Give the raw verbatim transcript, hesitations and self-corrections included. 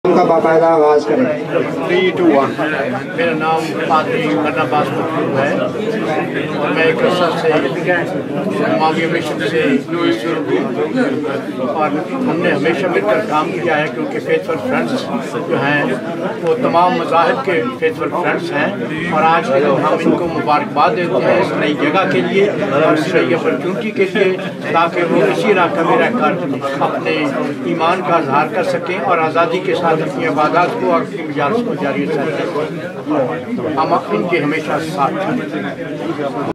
का बाकायदा आगाज करें। Three two one. मेरा नाम पादरी बर्नबास मखलूक है और मैं एक अर्सा से माविया मिशन से शुरू हूँ और हमने हमेशा मिलकर काम किया है क्योंकि फेथफुल फ्रेंड्स जो हैं वो तमाम मज़ाहिब के फेथफुल फ्रेंड्स हैं और आज के दिन हम इनको मुबारकबाद देते हैं इस नई जगह के लिए और इस नई अपॉर्चुनिटी के लिए ताकि वो इसी इलाके में रहकर अपने ईमान का इजहार कर सकें और आज़ादी के साथ अपनी इबादत को और अपनी मजालिस को जारी रखें। हम इनके हमेशा साथ हैं।